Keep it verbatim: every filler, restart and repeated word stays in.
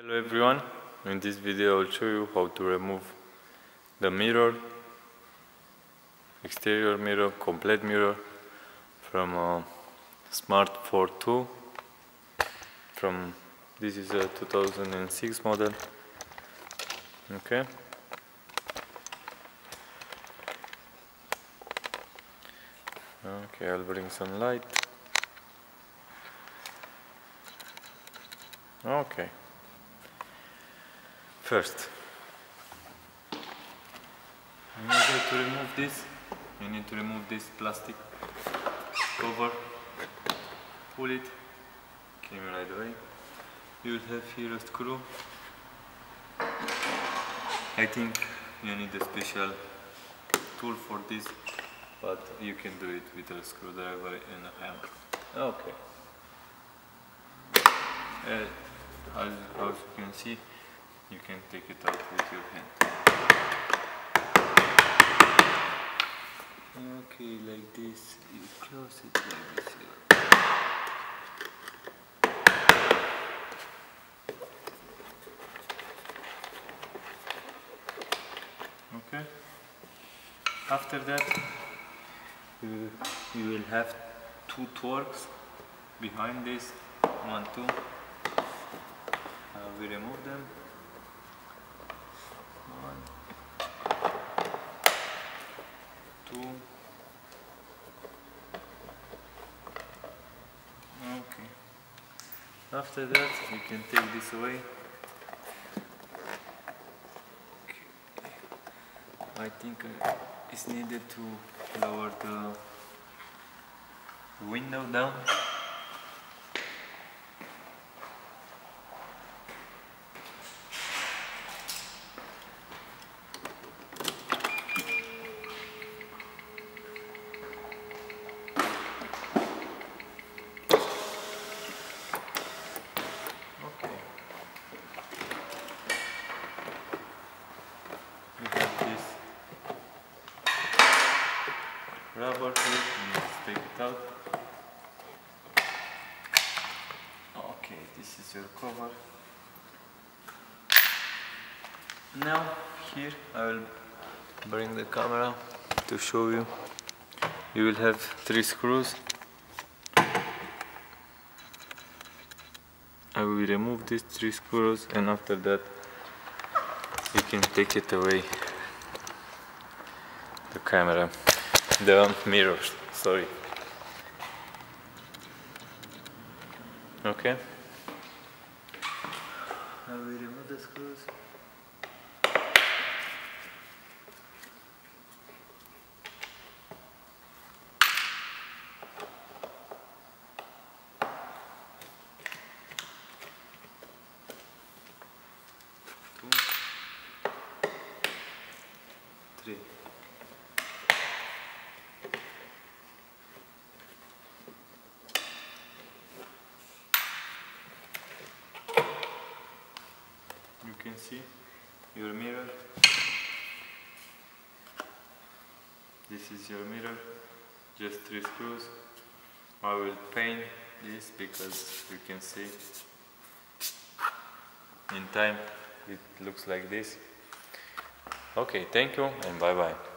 Hello everyone, in this video I will show you how to remove the mirror, exterior mirror, complete mirror from a Smart Fortwo. From this is a two thousand six model. Okay. Okay, I'll bring some light. Okay. First, in order to remove this, you need to remove this plastic cover. Pull it, came right away. You will have here a screw. I think you need a special tool for this, but you can do it with a screwdriver and a hammer. Okay. Uh, as, as you can see, you can take it out with your hand. Okay, like this, you close it like this here. Okay. After that, you, you will have two Torx behind this, one, two. Uh, we remove them. One, two. Okay. After that, you can take this away. Okay. I think uh, it's needed to lower the window down. Rubber here, you need to take it out. Okay, this is your cover. Now here I will bring the camera to show you. You will have three screws. I will remove these three screws, and after that you can take it away. The camera. The mirrors, sorry. Okay. Now we remove the screws. Two, three. You can see your mirror. This is your mirror, just three screws. I will paint this because you can see in time it looks like this. Okay, thank you and bye bye.